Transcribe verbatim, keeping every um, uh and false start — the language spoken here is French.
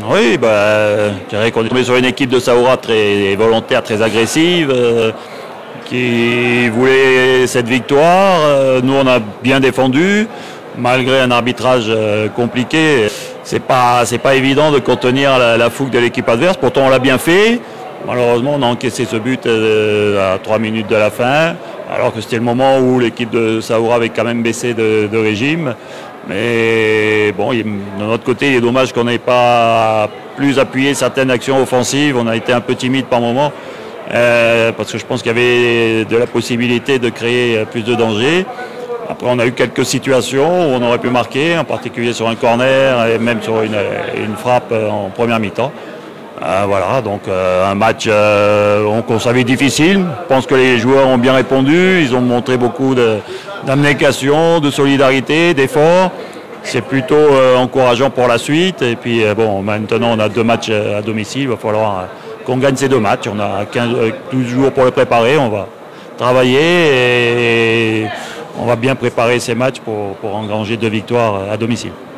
Oui, bah, je dirais qu'on est tombé sur une équipe de Saoura très volontaire, très agressive, euh, qui voulait cette victoire. Euh, nous, on a bien défendu, malgré un arbitrage euh, compliqué. C'est pas, c'est pas évident de contenir la, la fougue de l'équipe adverse. Pourtant, on l'a bien fait. Malheureusement, on a encaissé ce but euh, à trois minutes de la fin, alors que c'était le moment où l'équipe de Saoura avait quand même baissé de, de régime. Mais bon, il, de notre côté, il est dommage qu'on n'ait pas plus appuyé certaines actions offensives. On a été un peu timide par moment, euh, parce que je pense qu'il y avait de la possibilité de créer plus de danger. Après, on a eu quelques situations où on aurait pu marquer, en particulier sur un corner et même sur une, une frappe en première mi-temps. Euh, voilà, donc euh, un match euh, qu'on savait difficile. Je pense que les joueurs ont bien répondu. Ils ont montré beaucoup d'abnégation, de, de solidarité, d'effort. C'est plutôt euh, encourageant pour la suite. Et puis euh, bon, maintenant on a deux matchs à domicile. Il va falloir euh, qu'on gagne ces deux matchs. On a quinze, douze jours pour le préparer. On va travailler et on va bien préparer ces matchs pour, pour engranger deux victoires à domicile.